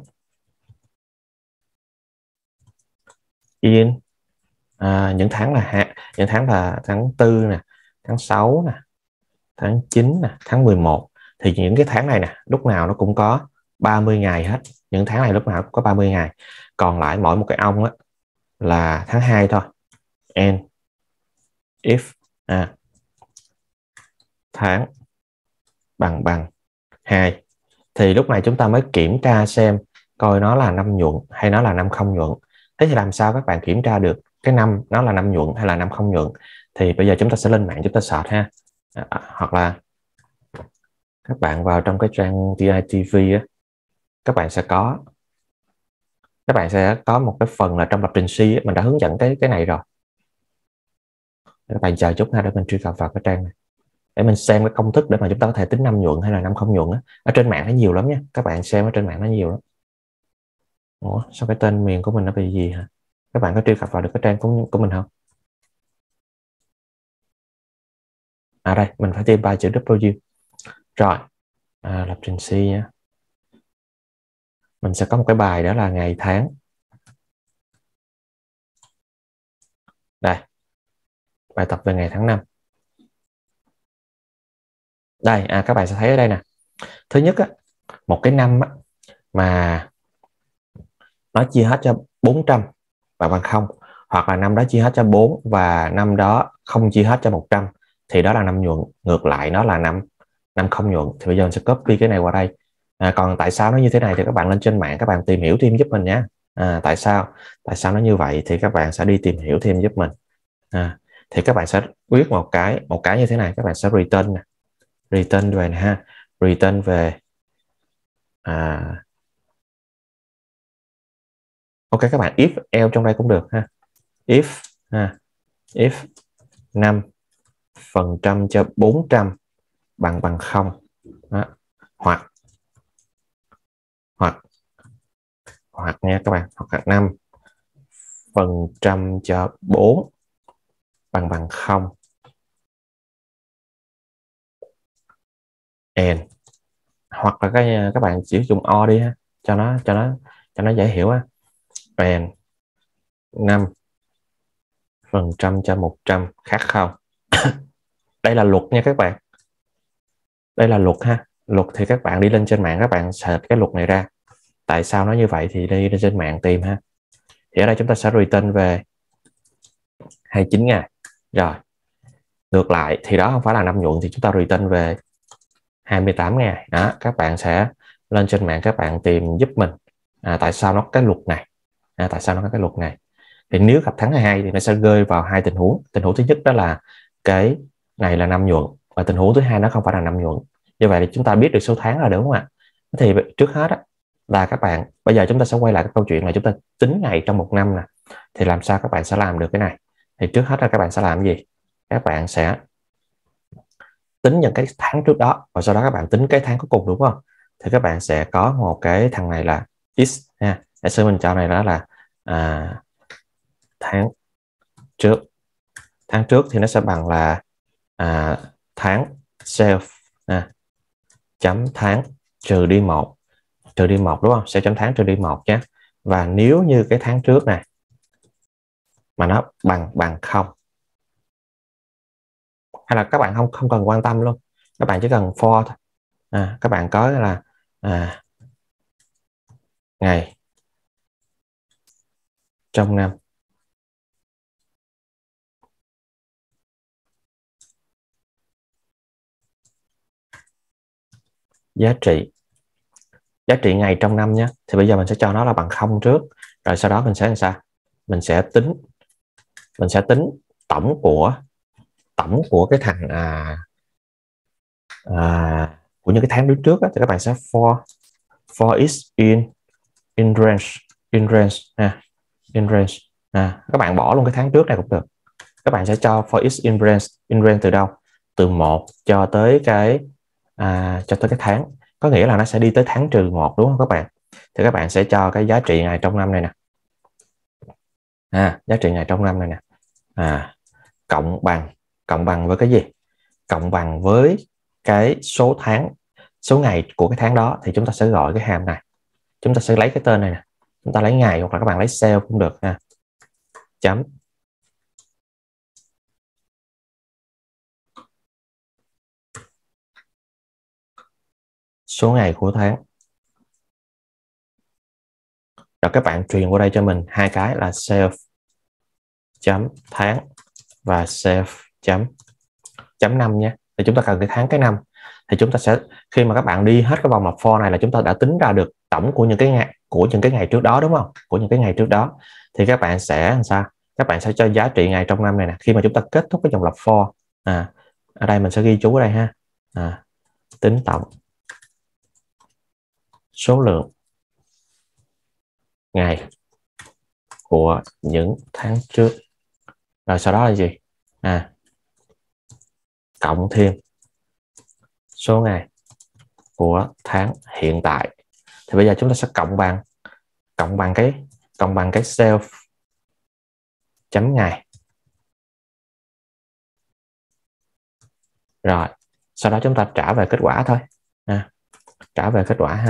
in những tháng là tháng 4 nè, tháng 6 nè, tháng 9 nè, tháng 11, thì những cái tháng này nè lúc nào nó cũng có 30 ngày hết. Những tháng này lúc nào cũng có 30 ngày. Còn lại mỗi một cái ong á là tháng 2 thôi. And if tháng bằng 2, thì lúc này chúng ta mới kiểm tra xem coi nó là năm nhuận hay nó là năm không nhuận. Thế thì làm sao các bạn kiểm tra được cái năm nó là năm nhuận hay là năm không nhuận. Thì bây giờ chúng ta sẽ lên mạng chúng ta search ha, hoặc là các bạn vào trong cái trang TITV á, các bạn sẽ có một cái phần là trong lập trình C á, mình đã hướng dẫn cái này rồi. Các bạn chờ chút ha để mình truy cập vào cái trang này để mình xem cái công thức để mà chúng ta có thể tính năm nhuận hay là năm không nhuận á. Ở trên mạng nó nhiều lắm nha, các bạn xem ở trên mạng nó nhiều lắm. Ủa sao cái tên miền của mình nó bị gì hả? Các bạn có truy cập vào được cái trang của mình không? Đây mình phải thêm 3 chữ W rồi. Lập trình C nha, mình sẽ có một cái bài đó là ngày tháng. Đây, bài tập về ngày tháng năm. Đây, các bạn sẽ thấy ở đây nè. Thứ nhất á, một cái năm á, mà nó chia hết cho 400 và bằng 0, hoặc là năm đó chia hết cho 4 và năm đó không chia hết cho 100 thì đó là năm nhuận. Ngược lại nó là năm không nhuận. Thì bây giờ mình sẽ copy cái này qua đây. Còn tại sao nó như thế này thì các bạn lên trên mạng các bạn tìm hiểu thêm giúp mình nhé. Tại sao nó như vậy thì các bạn sẽ đi tìm hiểu thêm giúp mình. Thì các bạn sẽ viết một cái như thế này, các bạn sẽ return nè, return về này ha, return về ok, các bạn if else trong đây cũng được ha, if 5% cho 400 bằng 0 đó. hoặc nha các bạn, hoặc là 5% cho 4 bằng 0 and, hoặc là các bạn chỉ dùng o đi ha, cho nó dễ hiểu á, and 5% cho 100 khác 0. Đây là luật nha các bạn, đây là luật ha. Luật thì các bạn đi lên trên mạng các bạn search cái luật này ra, tại sao nó như vậy thì đi lên trên mạng tìm ha. Thì ở đây chúng ta sẽ return về 29 ngày rồi. Ngược lại thì đó không phải là năm nhuận thì chúng ta return về 28 ngày đó. Các bạn sẽ lên trên mạng các bạn tìm giúp mình tại sao nó có cái luật này, tại sao nó có cái luật này. Thì nếu gặp tháng 22 thì nó sẽ rơi vào hai tình huống. Tình huống thứ nhất đó là cái này là năm nhuận, và tình huống thứ hai nó không phải là năm nhuận. Như vậy thì chúng ta biết được số tháng là đúng không ạ? Thì trước hết là các bạn, bây giờ chúng ta sẽ quay lại cái câu chuyện là chúng ta tính ngày trong một năm nè. Thì làm sao các bạn sẽ làm được cái này? Thì trước hết là các bạn sẽ làm gì? Các bạn sẽ tính những cái tháng trước đó, và sau đó các bạn tính cái tháng cuối cùng, đúng không? Thì các bạn sẽ có một cái thằng này là x ha. Giả sử mình cho này đó là tháng trước. Tháng trước thì nó sẽ bằng là tháng self chấm tháng trừ đi 1 đúng không? Self chấm tháng trừ đi 1 nhé. Và nếu như cái tháng trước này mà nó bằng 0, hay là các bạn không cần quan tâm luôn, các bạn chỉ cần for thôi. Các bạn có là ngày trong năm giá trị ngày trong năm nhé. Thì bây giờ mình sẽ cho nó là bằng 0 trước, rồi sau đó mình sẽ làm sao? Mình sẽ tính tổng của cái thằng của những cái tháng đứng trước á, thì các bạn sẽ for is in range các bạn bỏ luôn cái tháng trước này cũng được. Các bạn sẽ cho for is in range từ đâu? Từ 1 cho tới cái tháng, có nghĩa là nó sẽ đi tới tháng trừ 1, đúng không các bạn? Thì các bạn sẽ cho cái giá trị ngày trong năm này nè, giá trị ngày trong năm này nè, cộng bằng với cái gì? Cộng bằng với cái số ngày của cái tháng đó. Thì chúng ta sẽ gọi cái hàm này, chúng ta sẽ lấy cái tên này nè, chúng ta lấy ngày hoặc là các bạn lấy cell cũng được ha, chấm số ngày của tháng. Rồi các bạn truyền qua đây cho mình hai cái là self chấm tháng và self chấm năm nhé. Thì chúng ta cần cái tháng cái năm. Thì chúng ta sẽ, khi mà các bạn đi hết cái vòng lặp for này là chúng ta đã tính ra được tổng của những cái ngày trước đó, đúng không? Của những cái ngày trước đó thì các bạn sẽ làm sao? các bạn sẽ cho giá trị ngày trong năm này nè, khi mà chúng ta kết thúc cái dòng lặp for. Ở đây mình sẽ ghi chú ở đây ha. Tính tổng số lượng ngày của những tháng trước, rồi sau đó là gì? Cộng thêm số ngày của tháng hiện tại. Thì bây giờ chúng ta sẽ cộng bằng cái self chấm ngày. Rồi sau đó chúng ta trả về kết quả thôi. Trả về kết quả ha.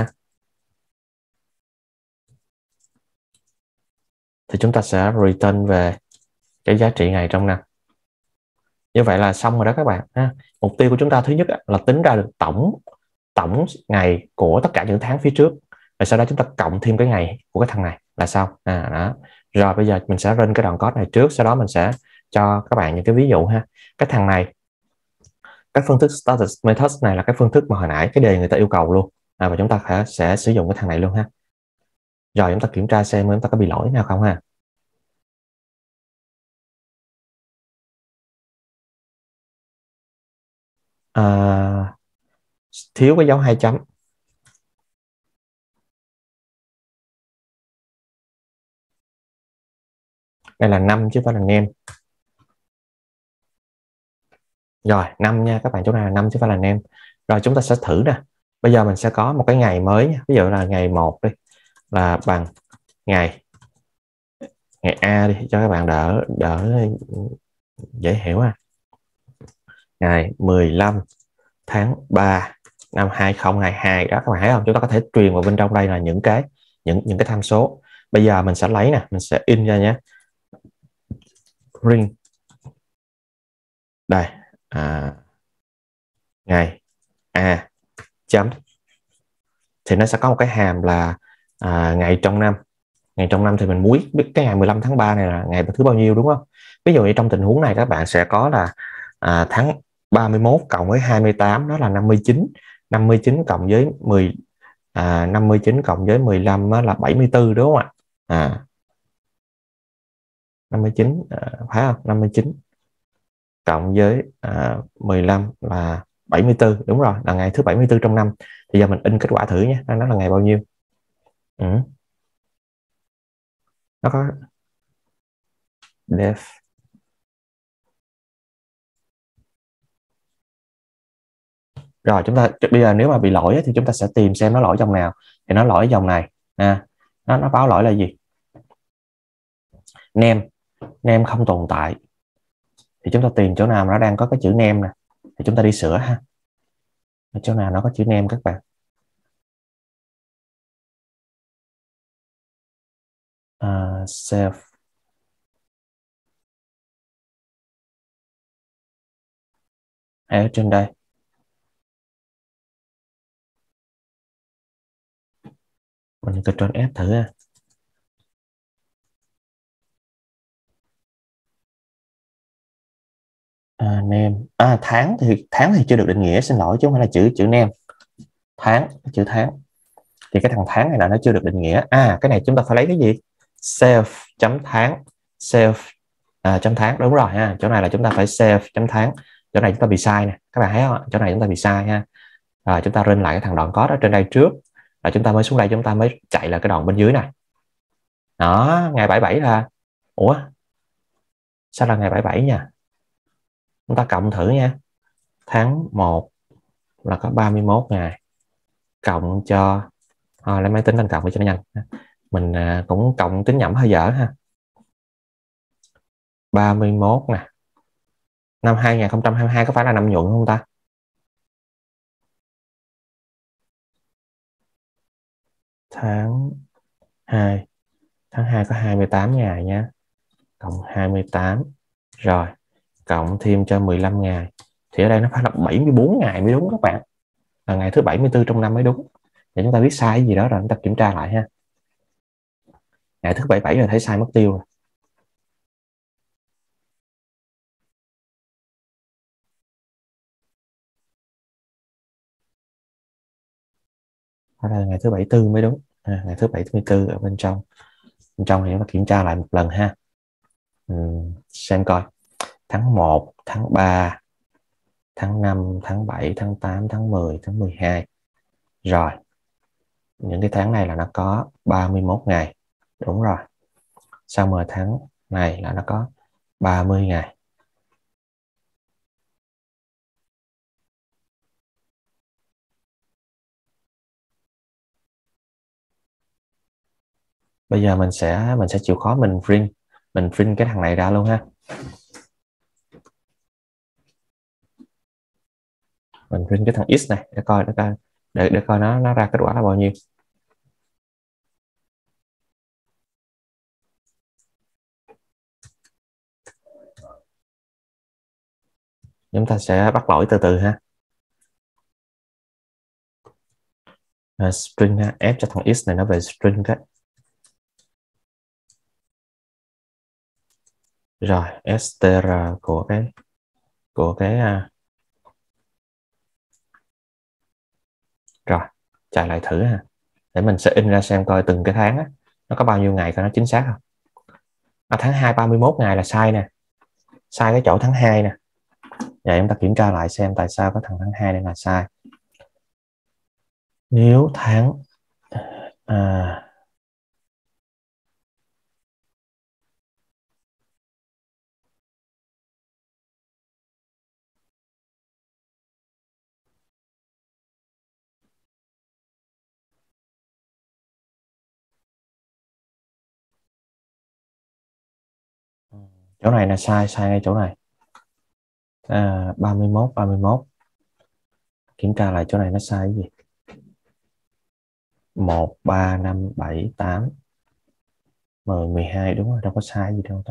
Thì chúng ta sẽ return về cái giá trị ngày trong năm. Như vậy là xong rồi đó các bạn ha. Mục tiêu của chúng ta thứ nhất là tính ra được tổng ngày của tất cả những tháng phía trước, rồi sau đó chúng ta cộng thêm cái ngày của cái thằng này là xong. Đó. Rồi bây giờ mình sẽ run cái đoạn code này trước, sau đó mình sẽ cho các bạn những cái ví dụ ha. Cái thằng này, cái phương thức status methods này là cái phương thức mà hồi nãy cái đề người ta yêu cầu luôn, và chúng ta sẽ sử dụng cái thằng này luôn ha. Rồi chúng ta kiểm tra xem chúng ta có bị lỗi nào không ha. Thiếu cái dấu 2 chấm. Đây là 5 chứ không phải là name. Rồi 5 nha các bạn, chỗ này là 5 chứ không phải là name. Rồi chúng ta sẽ thử nè. Bây giờ mình sẽ có một cái ngày mới nha. Ví dụ là ngày 1 đi, là bằng ngày A đi cho các bạn đỡ dễ hiểu ha. Ngày 15 tháng 3 năm 2022 đó các bạn thấy không? Chúng ta có thể truyền vào bên trong đây là những cái tham số. Bây giờ mình sẽ lấy nè, mình sẽ in ra nhé. Ring đây, ngày A chấm, thì nó sẽ có một cái hàm là ngày trong năm. Ngày trong năm thì mình muốn biết cái ngày 15 tháng 3 này là ngày thứ bao nhiêu, đúng không? Ví dụ như trong tình huống này các bạn sẽ có là tháng 31 cộng với 28 đó là 59. 59 cộng với 59 cộng với 15 đó là 74, đúng không ạ? 59 phải không? 59 cộng với 15 là 74, đúng rồi, là ngày thứ 74 trong năm. Thì giờ mình in kết quả thử nhé, nó là ngày bao nhiêu. Nó có def. Rồi chúng ta bây giờ nếu mà bị lỗi thì chúng ta sẽ tìm xem nó lỗi dòng nào. Thì nó lỗi dòng này. Nó báo lỗi là gì? Name không tồn tại. Thì chúng ta tìm chỗ nào mà nó đang có cái chữ name nè, thì chúng ta đi sửa ha. Ở chỗ nào nó có chữ name các bạn. Self ở trên đây. Mình Ctrl F thử ha. Name tháng thì chưa được định nghĩa, xin lỗi, chứ không phải là chữ name. Chữ tháng thì cái thằng tháng này là nó chưa được định nghĩa. Cái này chúng ta phải lấy cái gì? Self chấm tháng. Self chấm tháng, đúng rồi ha. Chỗ này là chúng ta phải self chấm tháng. Chỗ này chúng ta bị sai nè, các bạn thấy không? Chỗ này chúng ta bị sai ha. Rồi chúng ta run lại cái thằng đoạn code ở trên đây trước, rồi chúng ta mới xuống đây, chúng ta mới chạy là cái đoạn bên dưới này. Đó, ngày 77 là sao là ngày 77 nha. Chúng ta cộng thử nha. Tháng 1 là có 31 ngày, cộng cho lấy máy tính lên cộng cho nó nhanh. Mình cũng cộng tính nhẩm hơi dở ha. 31 nè, năm 2022 có phải là năm nhuận không ta? Tháng 2 có 28 ngày nha, cộng 28 rồi cộng thêm cho 15 ngày, thì ở đây nó phải là 74 ngày mới đúng các bạn, là ngày thứ 74 trong năm mới đúng. Để chúng ta biết sai cái gì đó rồi chúng ta kiểm tra lại ha. Ngày thứ 77 rồi thấy sai mất tiêu rồi. Ở đây là ngày thứ 74 mới đúng. Ngày thứ 74 ở bên trong thì chúng ta kiểm tra lại một lần ha. Xem coi tháng 1, tháng 3, tháng 5, tháng 7, tháng 8, tháng 10, tháng 12. Rồi, những cái tháng này là nó có 31 ngày. Đúng rồi. Xong rồi tháng này là nó có 30 ngày. Bây giờ mình sẽ chịu khó mình print cái thằng này ra luôn ha. Mình print cái thằng x này để coi để coi nó ra kết quả là bao nhiêu. Chúng ta sẽ bắt lỗi từ từ ha. String ha, ép cho thằng x này nó về string cái. Rồi str của cái rồi chạy lại thử ha, để mình sẽ in ra xem coi từng cái tháng á, nó có bao nhiêu ngày coi nó chính xác không. Tháng 2 31 ngày là sai nè, sai cái chỗ tháng 2 nè. Vậy chúng ta kiểm tra lại xem tại sao có thằng tháng 2 này là sai. Nếu tháng chỗ này là sai ngay chỗ này. 31 kiểm tra lại chỗ này nó sai cái gì. 1 3 5 7 8 10 12 đúng rồi, đâu có sai gì đâu ta.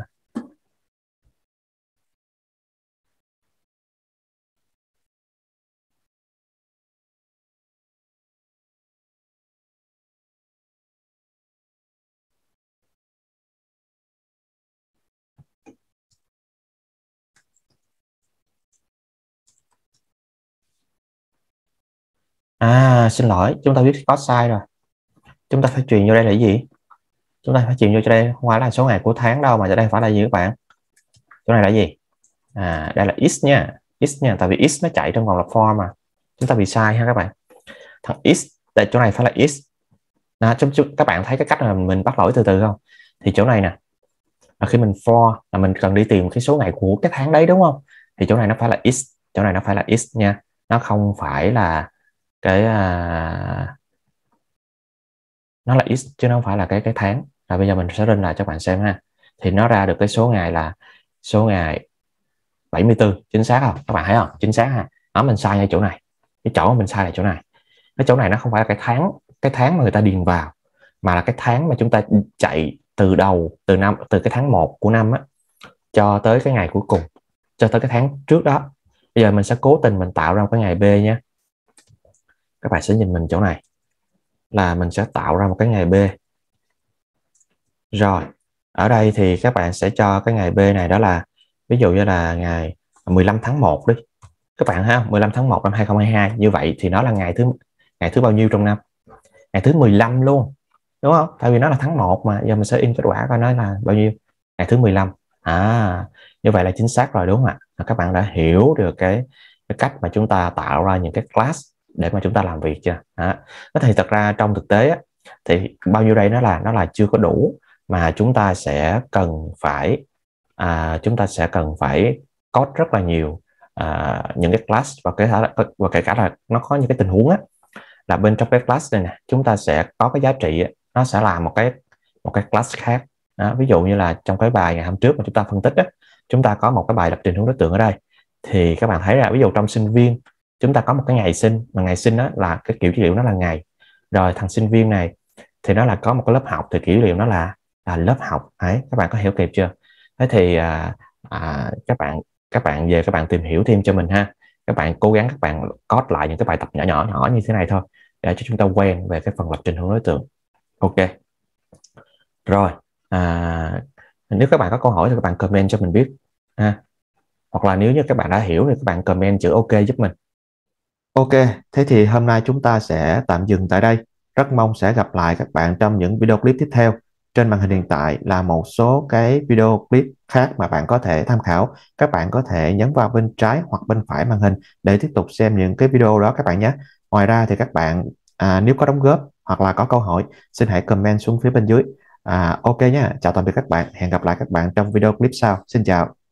Xin lỗi, chúng ta viết có sai rồi. Chúng ta phải truyền vô đây là cái gì? Chúng ta phải truyền vô cho đây không phải là số ngày của tháng đâu, mà ở đây phải là gì các bạn? Chỗ này là gì? Đây là x nha, tại vì x nó chạy trong vòng lặp for mà. Chúng ta bị sai ha các bạn. Thằng x tại chỗ này phải là x. Các bạn thấy cái cách mà mình bắt lỗi từ từ không? Thì chỗ này nè, khi mình for là mình cần đi tìm cái số ngày của cái tháng đấy đúng không? Thì chỗ này nó phải là x, chỗ này nó phải là x nha, nó không phải là cái nó là x chứ nó không phải là cái tháng. Rồi bây giờ mình sẽ lên lại cho các bạn xem ha. Thì nó ra được cái số ngày là số ngày 74, chính xác không? Các bạn thấy không? Chính xác ha. Đó, mình sai ngay chỗ này. Cái chỗ mình sai là chỗ này. Cái chỗ này nó không phải là cái tháng mà người ta điền vào, mà là cái tháng mà chúng ta chạy từ đầu từ cái tháng 1 của năm á cho tới cái ngày cuối cùng, cho tới cái tháng trước đó. Bây giờ mình sẽ cố tình mình tạo ra một cái ngày B nhé. Các bạn sẽ nhìn mình chỗ này là mình sẽ tạo ra một cái ngày B. Rồi ở đây thì các bạn sẽ cho cái ngày B này đó là ví dụ như là ngày 15 tháng 1 đi các bạn ha, 15 tháng 1 năm 2022. Như vậy thì nó là ngày thứ bao nhiêu trong năm? Ngày thứ 15 luôn đúng không? Tại vì nó là tháng 1 mà. Giờ mình sẽ in kết quả coi nó là bao nhiêu. Ngày thứ 15. Như vậy là chính xác rồi đúng không ạ? Các bạn đã hiểu được cái cách mà chúng ta tạo ra những cái class để mà chúng ta làm việc chưa? Thì thật ra trong thực tế á, thì bao nhiêu đây nó là chưa có đủ, mà chúng ta sẽ cần phải code rất là nhiều những cái class, và kể cả là nó có những cái tình huống á, là bên trong cái class này nè chúng ta sẽ có cái giá trị nó sẽ là một cái class khác. Ví dụ như là trong cái bài ngày hôm trước mà chúng ta phân tích á, chúng ta có một cái bài lập trình hướng đối tượng ở đây, thì các bạn thấy là ví dụ trong sinh viên chúng ta có một cái ngày sinh, mà ngày sinh đó là cái kiểu dữ liệu nó là ngày, rồi thằng sinh viên này thì nó là có một cái lớp học, thì kiểu dữ liệu nó là lớp học. Đấy, các bạn có hiểu kịp chưa? Thế thì các bạn về các bạn tìm hiểu thêm cho mình ha. Các bạn cố gắng các bạn code lại những cái bài tập nhỏ như thế này thôi, để cho chúng ta quen về cái phần lập trình hướng đối tượng. Ok rồi, nếu các bạn có câu hỏi thì các bạn comment cho mình biết ha. Hoặc là nếu như các bạn đã hiểu thì các bạn comment chữ ok giúp mình. Ok, thế thì hôm nay chúng ta sẽ tạm dừng tại đây. Rất mong sẽ gặp lại các bạn trong những video clip tiếp theo. trên màn hình hiện tại là một số cái video clip khác mà bạn có thể tham khảo. Các bạn có thể nhấn vào bên trái hoặc bên phải màn hình để tiếp tục xem những cái video đó các bạn nhé. Ngoài ra thì các bạn nếu có đóng góp hoặc là có câu hỏi, xin hãy comment xuống phía bên dưới. Ok nhé, chào tạm biệt các bạn, hẹn gặp lại các bạn trong video clip sau. Xin chào.